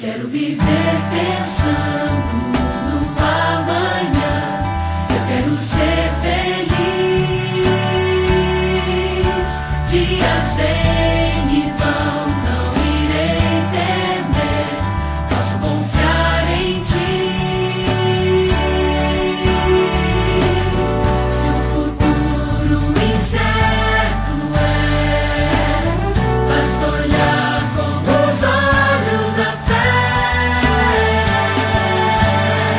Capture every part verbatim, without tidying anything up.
Quero viver pensando no amanhã. Eu quero ser feliz. Dias vêm e vão, não irei temer. Posso confiar em ti. Se o futuro incerto é, basta olhar com os olhos da fé.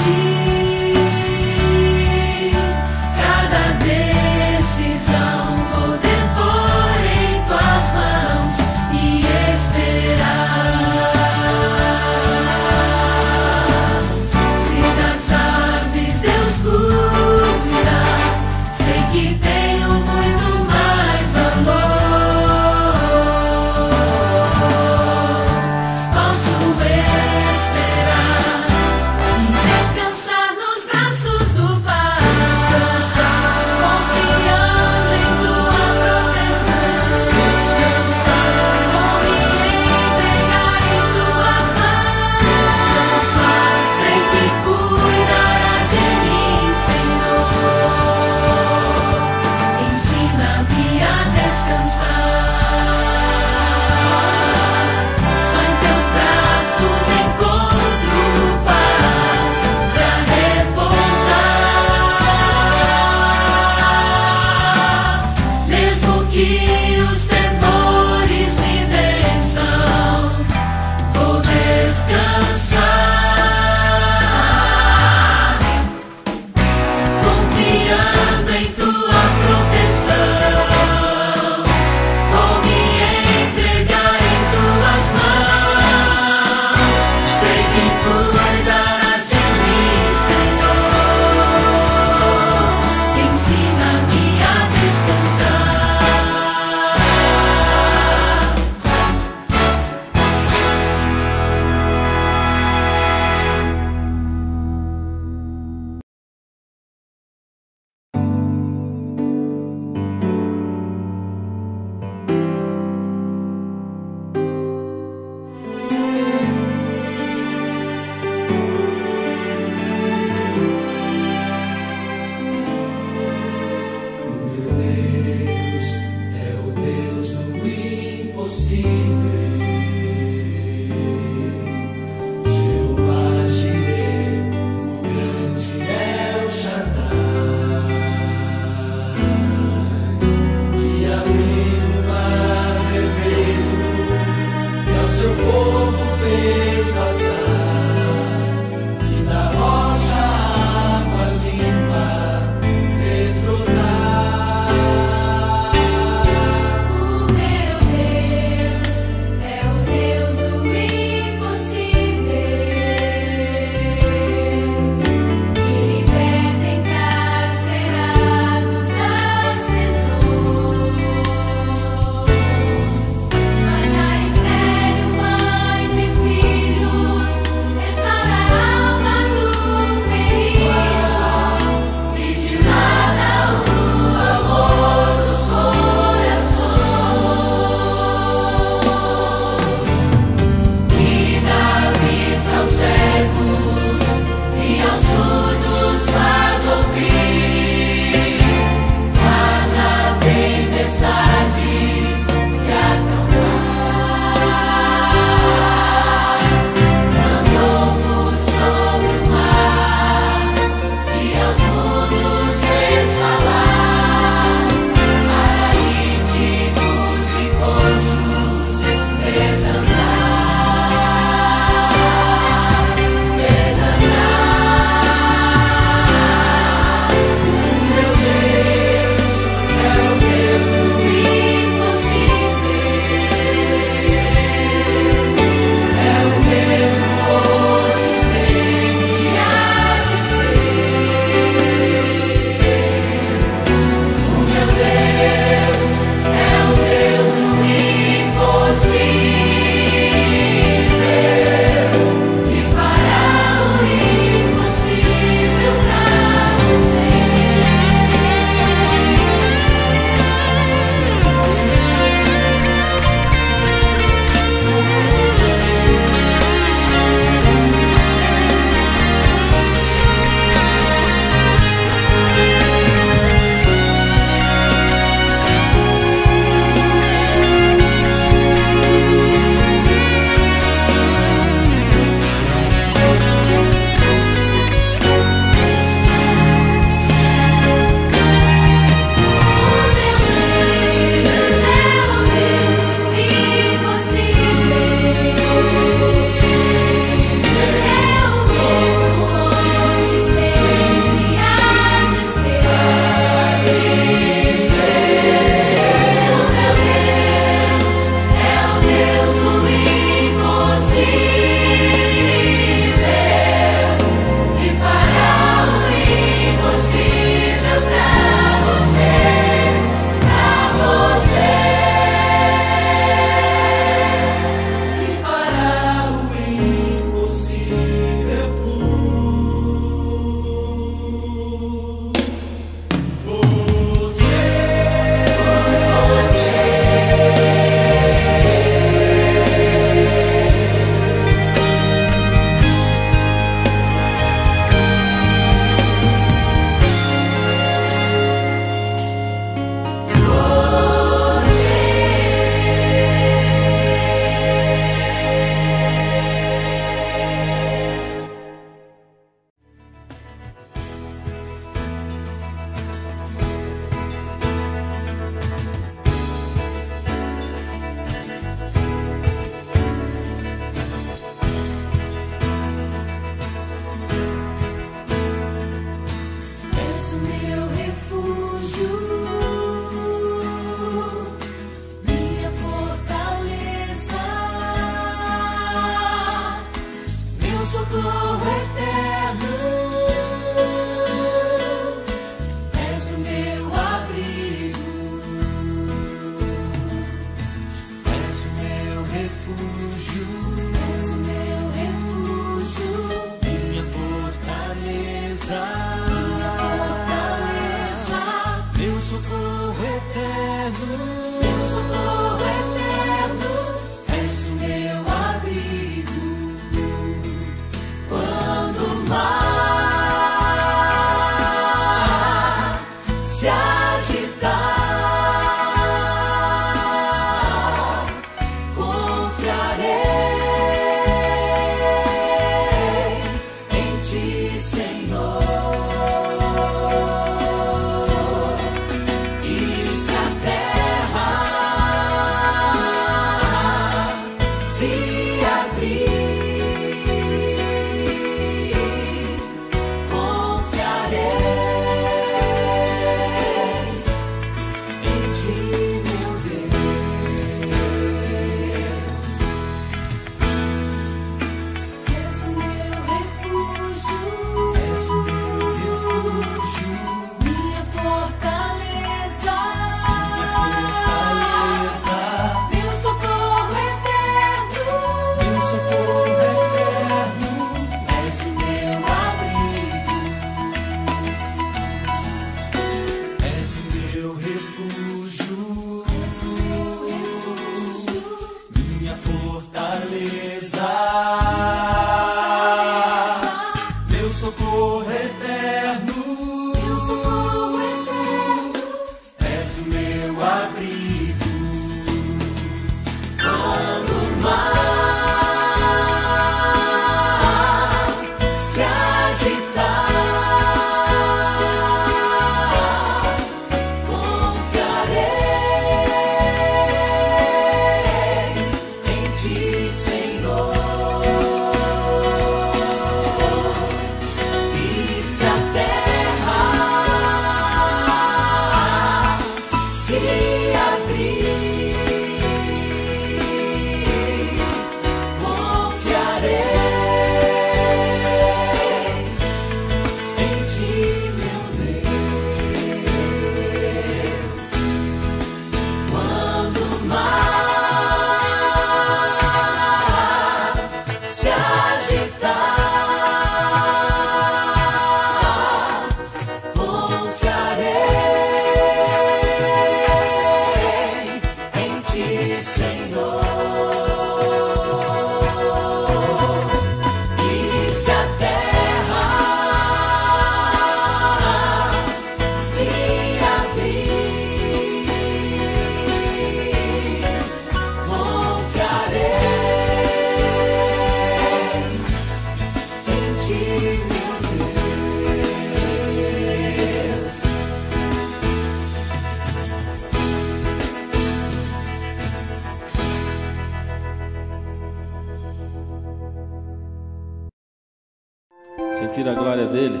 Sentir a glória dele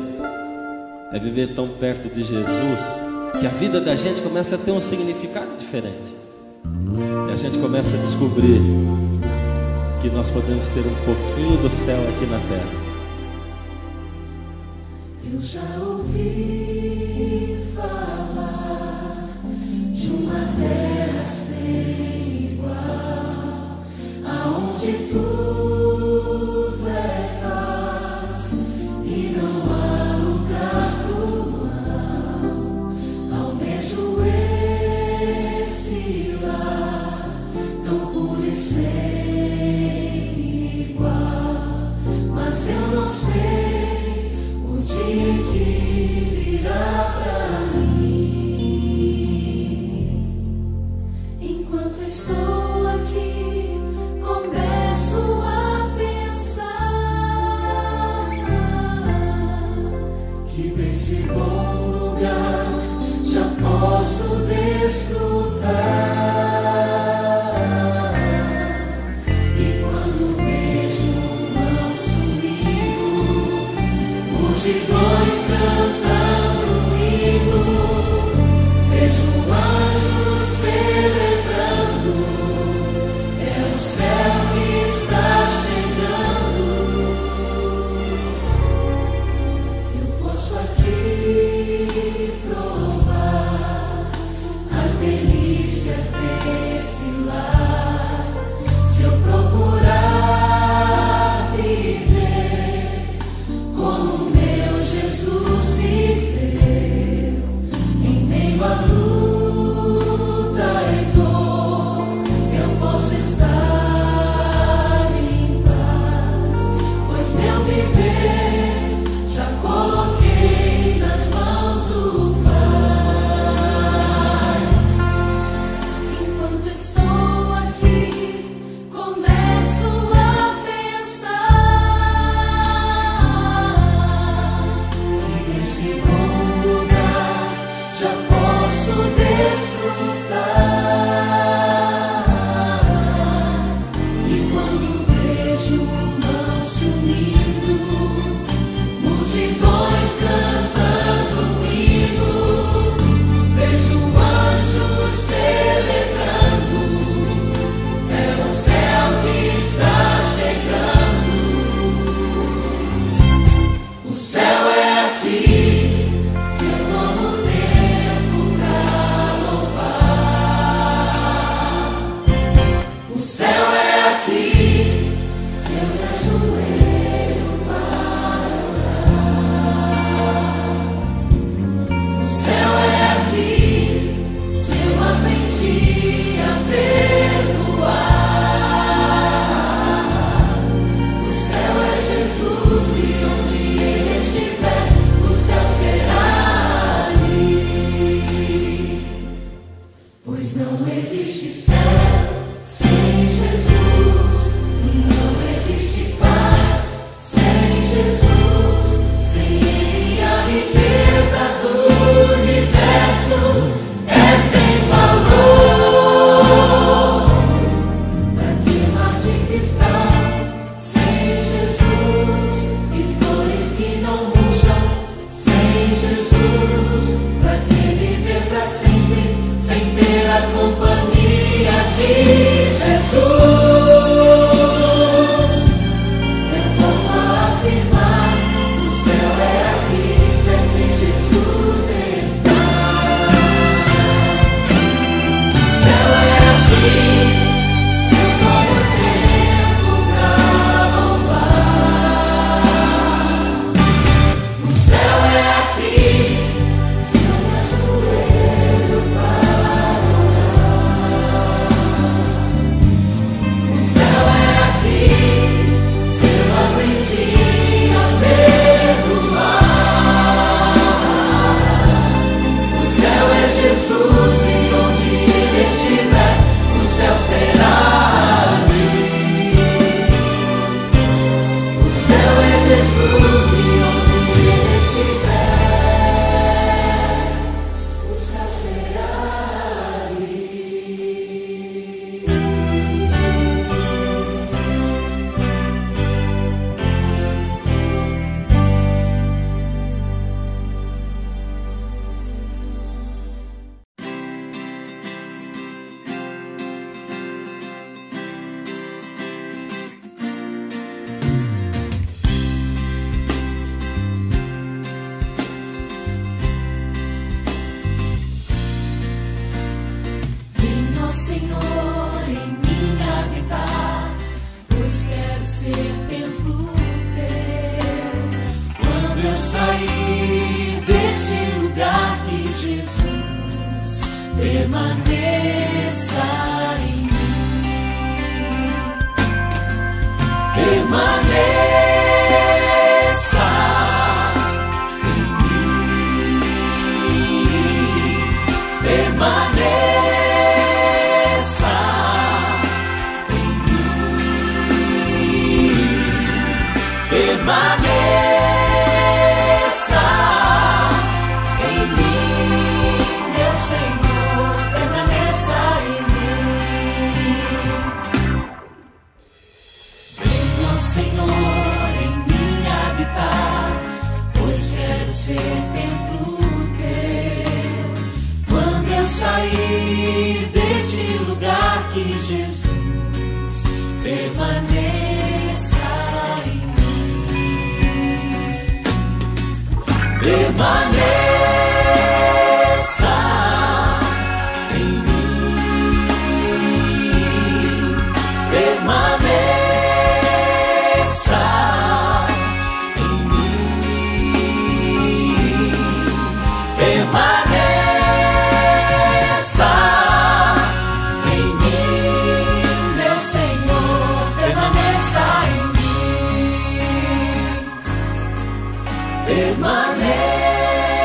é viver tão perto de Jesus que a vida da gente começa a ter um significado diferente. E a gente começa a descobrir que nós podemos ter um pouquinho do céu aqui na terra. Eu já ouvi falar de uma terra sem igual, aonde tudo é paz e não há lugar pro mal. Almejo esse lar tão puro e sem igual, mas eu não sei o dia que virá pra mim. Enquanto estou aqui, começo a pensar que desse bom lugar já posso desfrutar. E quando vejo o mal sumindo, multidões cantando e permaneça em mim. Permaneça em mim. Permaneça em mim. Permaneça em mim, meu Senhor, permaneça em mim. Venha, Senhor, em mim habitar, pois quero ser templo teu. Quando eu sair deste lugar, que Jesus permaneça em mim. Permaneça em mim. Permaneça em mim. Permaneça em mim, meu Senhor, permaneça em mim. Permaneça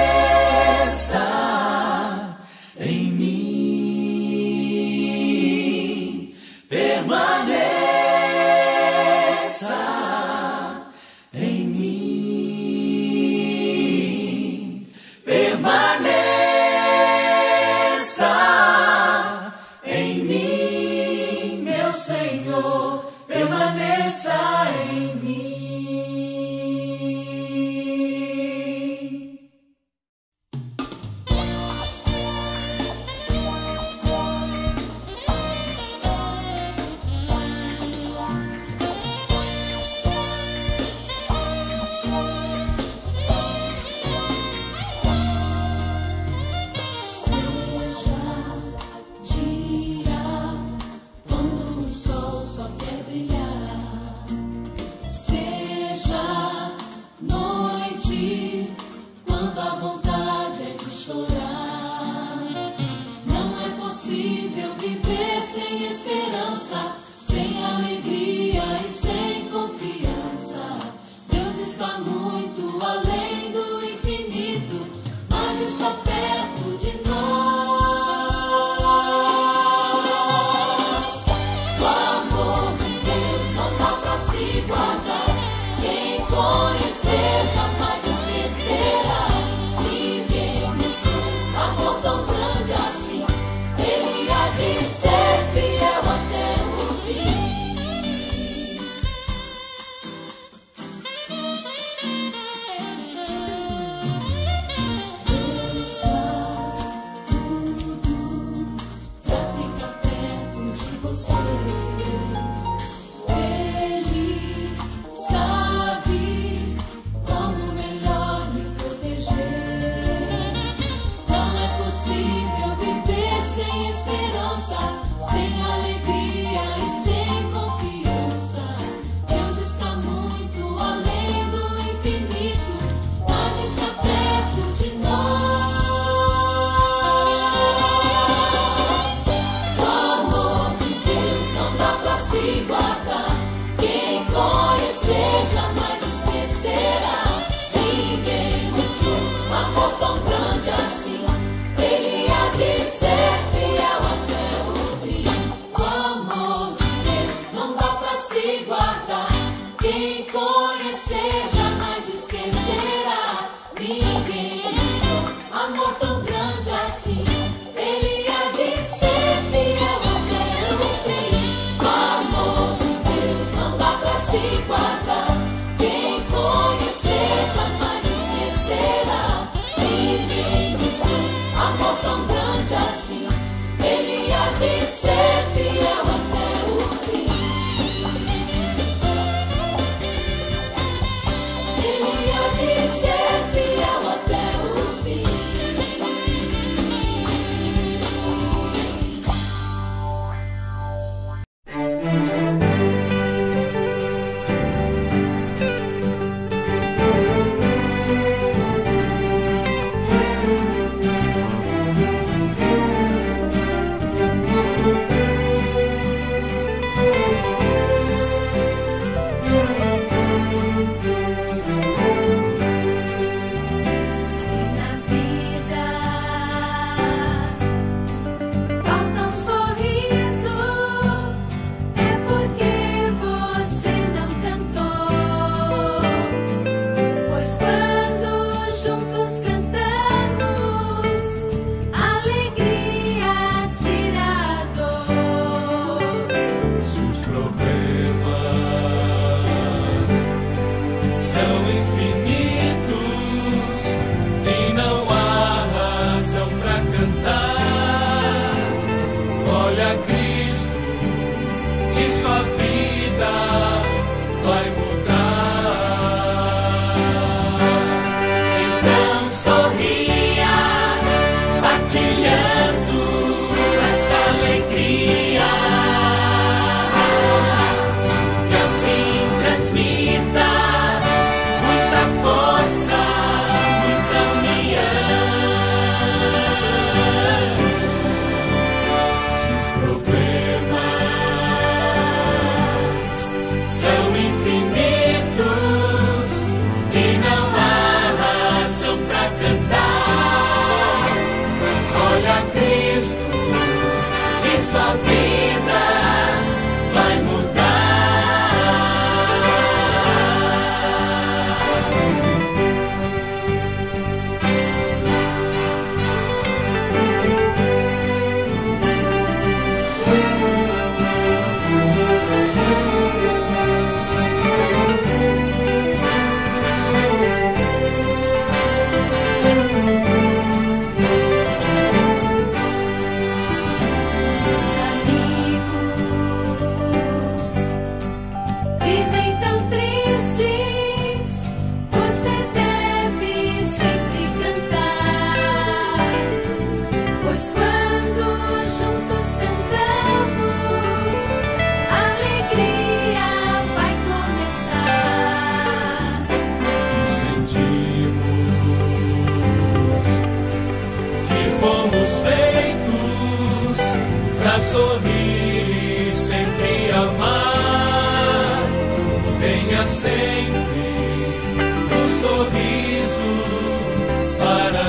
sorrir e sempre amar. Tenha sempre um sorriso para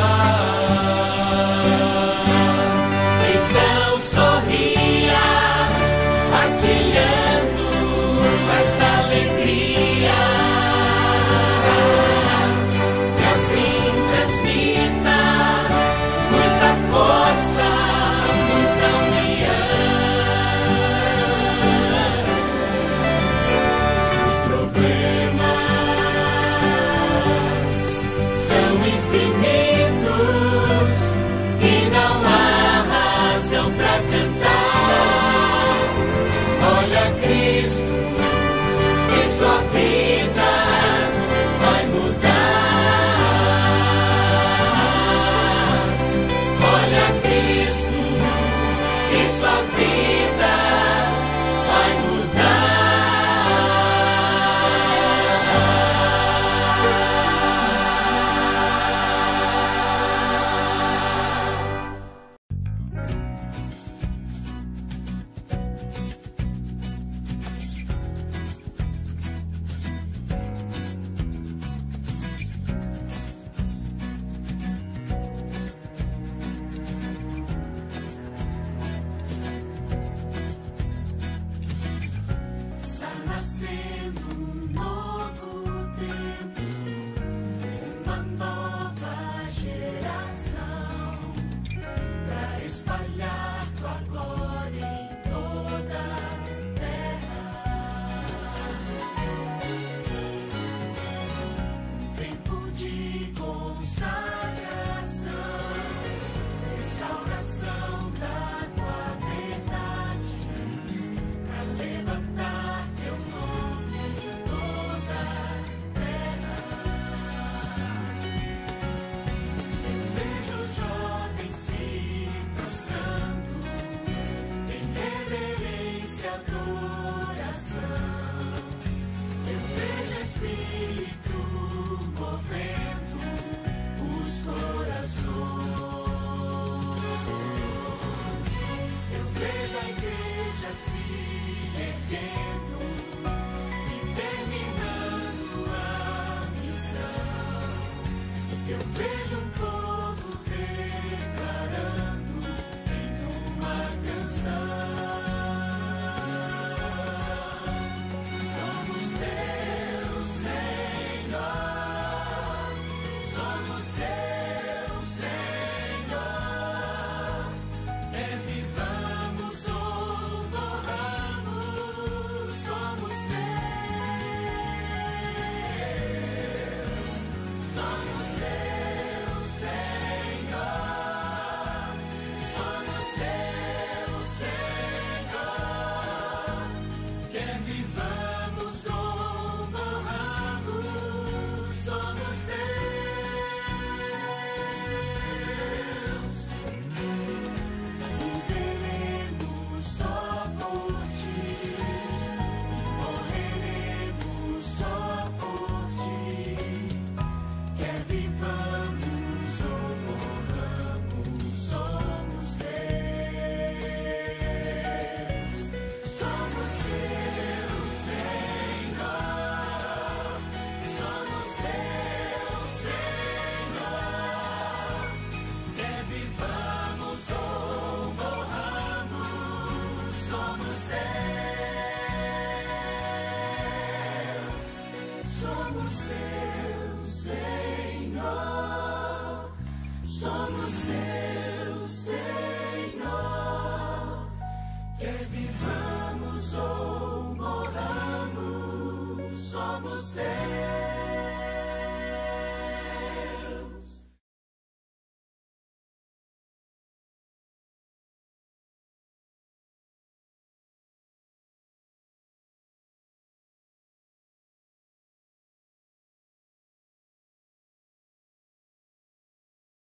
dar. Então sorria, partilhando esta alegria, e assim transmita muita força, muita união. Seus problemas são infinitos e não há razão para cantar. Olha Cristo e sua vida vai mudar. Olha Cristo e sua vida vai mudar. Está nascendo um novo tempo, uma nova geração, para espalhar tua glória em toda a terra. Um tempo de consagração, restauração da tua verdade, para levantar teu nome em toda a terra. Eu vejo jovens se prostrando em reverência e adoração. Eu vejo Espírito movendo os corações. Eu vejo a igreja se erguendo e terminando a missão. Eu vejo um povo declarando em uma canção: somos teus, Senhor. Somos teus, Senhor. Quer vivamos ou morramos, somos teus. Somos teus, Senhor. Somos teus, Senhor. Quer vivamos ou morramos, somos teus. Viveremos só por ti e morreremos só por ti. Quer vivamos ou morramos, somos teus. Somos teus, Senhor. Somos teus, Senhor. Quer vivamos ou morramos, somos teus. Somos teus, Senhor. Somos teus, Senhor. Quer vivamos ou morramos, somos teus.